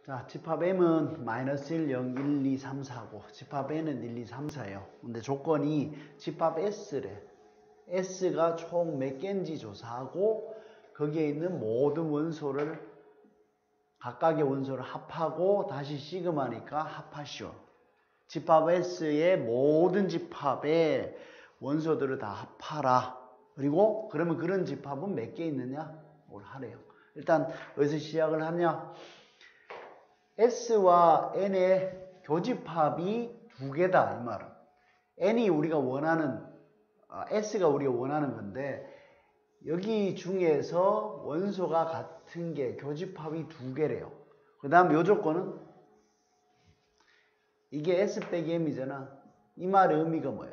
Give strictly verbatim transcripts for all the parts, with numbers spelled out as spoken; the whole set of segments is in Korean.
자, 집합 M은 마이너스 일, 영, 일, 이, 삼, 사고 집합 N은 일, 이, 삼, 사예요. 근데 조건이 집합 S래. S가 총 몇 개인지 조사하고 거기에 있는 모든 원소를 각각의 원소를 합하고 다시 시그마니까 합하시오. 집합 S의 모든 집합의 원소들을 다 합하라. 그리고 그러면 그런 집합은 몇 개 있느냐? 뭘 하래요. 일단 어디서 시작을 하냐? S와 N의 교집합이 두 개다 이 말은. N이 우리가 원하는 S가 우리가 원하는 건데 여기 중에서 원소가 같은 게 교집합이 두 개래요. 그 다음 요 조건은 이게 S 빼기 M이잖아. 이 말의 의미가 뭐예요?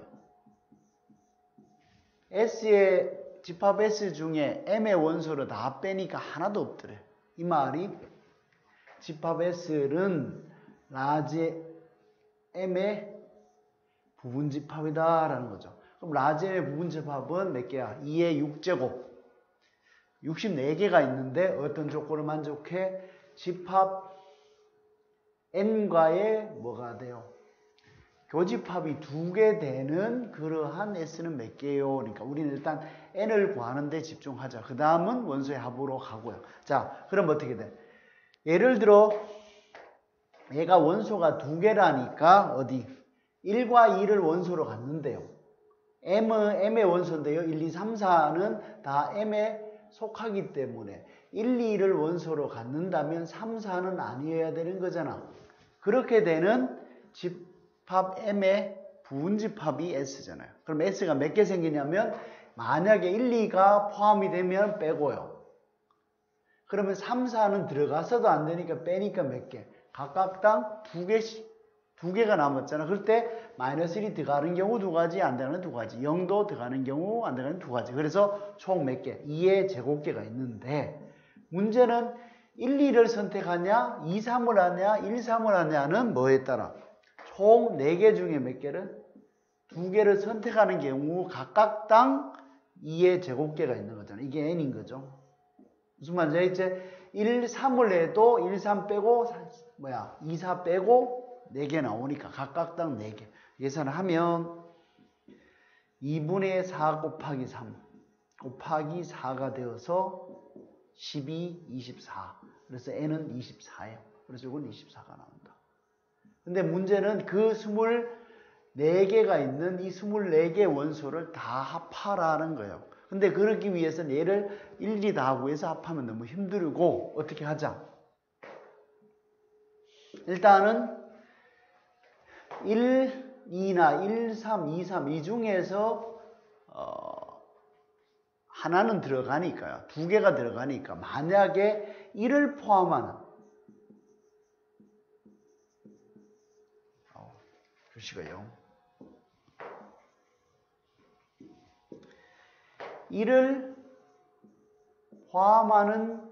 S의 집합 S 중에 M의 원소를 다 빼니까 하나도 없더래. 이 말이 집합 S는 라지 M의 부분집합이다 라는 거죠. 그럼 라지 M의 부분집합은 몇 개야? 이의 육 제곱. 육십사 개가 있는데 어떤 조건을 만족해? 집합 N과의 뭐가 돼요? 교집합이 두 개 되는 그러한 S는 몇 개요? 그러니까 우리는 일단 N을 구하는 데 집중하자. 그 다음은 원소의 합으로 가고요. 자, 그럼 어떻게 돼? 예를 들어 얘가 원소가 두 개라니까 어디? 일과 이를 원소로 갖는데요. M은 M의 원소인데요. 일, 이, 삼, 사는 다 M에 속하기 때문에 일, 이를 원소로 갖는다면 삼, 사는 아니어야 되는 거잖아. 그렇게 되는 집합 M의 부분집합이 S잖아요. 그럼 S가 몇 개 생기냐면 만약에 일, 이가 포함이 되면 빼고요. 그러면 삼, 사는 들어가서도 안 되니까 빼니까 몇 개? 각각당 두 개씩, 두 개가 남았잖아. 그럴 때 마이너스 일이 들어가는 경우 두 가지, 안 들어가는 두 가지. 영도 들어가는 경우, 안 들어가는 두 가지. 그래서 총 몇 개? 이의 제곱개가 있는데 문제는 일, 이를 선택하냐, 이, 삼을 하냐, 일, 삼을 하냐는 뭐에 따라? 총 네 개 중에 몇 개를? 두 개를 선택하는 경우 각각당 이의 제곱개가 있는 거잖아. 이게 N인 거죠. 무슨 말인지 알겠지? 일, 삼을 해도 일, 삼 빼고 뭐야 이, 사 빼고 네 개 나오니까 각각당 네 개 계산하면 이분의 사 곱하기 삼 곱하기 사가 되어서 십이, 이십사. 그래서 N은 이십사예요. 그래서 이건 이십사가 나온다. 근데 문제는 그 이십사 개가 있는 이 이십사 개 원소를 다 합하라는 거예요. 근데 그러기 위해서는 얘를 일일이 다 구해서 합하면 너무 힘들고 어떻게 하자? 일단은 일, 이나 일, 삼, 이, 삼 이 중에서 어, 하나는 들어가니까요. 두 개가 들어가니까 만약에 일을 포함하는 어, 글씨가요. 일을 포함하는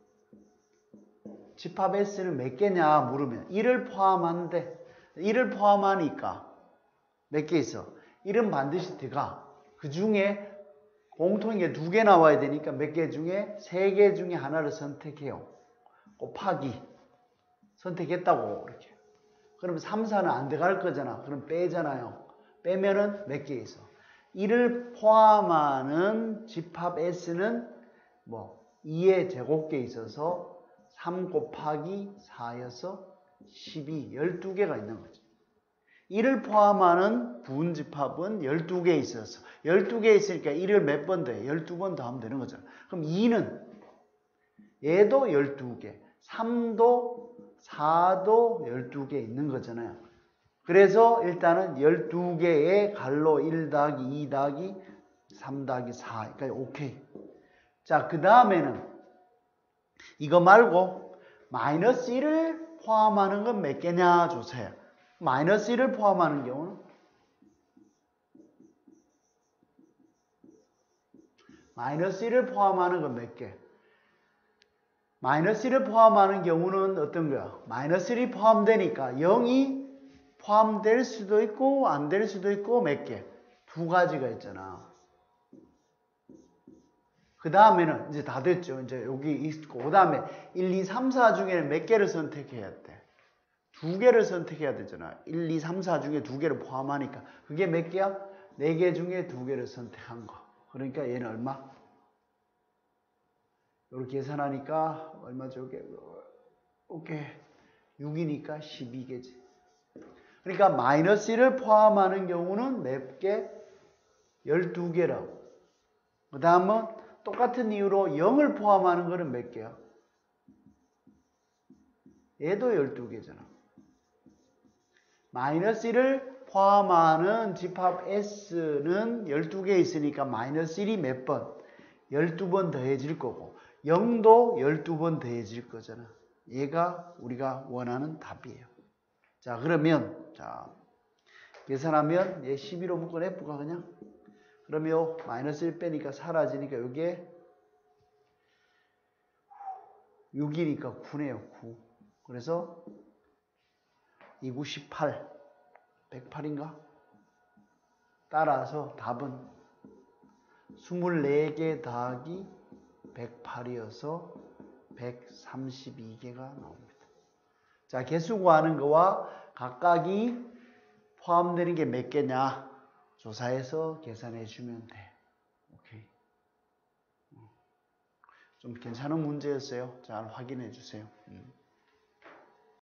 집합 S는 몇 개냐 물으면 일을 포함하는데 일을 포함하니까 몇 개 있어? 일은 반드시 들어가. 그 중에 공통인 게 두 개 나와야 되니까 몇 개 중에 세 개 중에 하나를 선택해요. 곱하기 선택했다고 이렇게. 그러면 삼, 사는 안 들어갈 거잖아. 그럼 빼잖아요. 빼면은 몇 개 있어? 이를 포함하는 집합 S는 뭐 이의 제곱개 있어서 삼 곱하기 사여서 십이, 열두 개가 있는 거죠. 이를 포함하는 부분집합은 열두 개 있어서 열두 개 있으니까 일을 몇 번 더 해? 열두 번 더 하면 되는 거잖아. 그럼 이는 얘도 열두 개, 삼도 사도 열두 개 있는 거잖아요. 그래서 일단은 열두 개의 갈로 일 더하기 이 더하기 삼 더하기 사. 그러니까 오케이. 자, 그 다음에는 이거 말고 마이너스 일을 포함하는 건 몇 개냐 조사해요. 마이너스 일을 포함하는 경우는 마이너스 일을 포함하는 건 몇 개? 마이너스 일을 포함하는 경우는 어떤 거야? 마이너스 일이 포함되니까 영이 포함될 수도 있고 안 될 수도 있고 몇 개? 두 가지가 있잖아. 그 다음에는 이제 다 됐죠. 이제 여기 있고, 그 다음에 일, 이, 삼, 사 중에는 몇 개를 선택해야 돼? 두 개를 선택해야 되잖아. 일, 이, 삼, 사 중에 두 개를 포함하니까. 그게 몇 개야? 네 개 중에 두 개를 선택한 거. 그러니까 얘는 얼마? 이렇게 계산하니까 얼마죠? 오케이. 육이니까 십이 개지. 그러니까 마이너스 일을 포함하는 경우는 몇 개? 열두 개라고. 그 다음은 똑같은 이유로 영을 포함하는 거는 몇 개야? 얘도 열두 개잖아. 마이너스 일을 포함하는 집합 S는 열두 개 있으니까 마이너스 일이 몇 번? 열두 번 더해질 거고 영도 열두 번 더해질 거잖아. 얘가 우리가 원하는 답이에요. 자, 그러면 자 계산하면 얘 십이로 묶어 F가 그냥 그러면 마이너스 일 빼니까 사라지니까 여기에 육이니까 구네요. 구. 그래서 이, 구, 십팔. 백팔인가? 따라서 답은 이십사 개 더하기 백팔이어서 백삼십이 개가 나옵니다. 자, 개수 구하는 거와 각각이 포함되는 게 몇 개냐? 조사해서 계산해 주면 돼. 오케이. 좀 괜찮은 문제였어요. 잘 확인해 주세요. 음.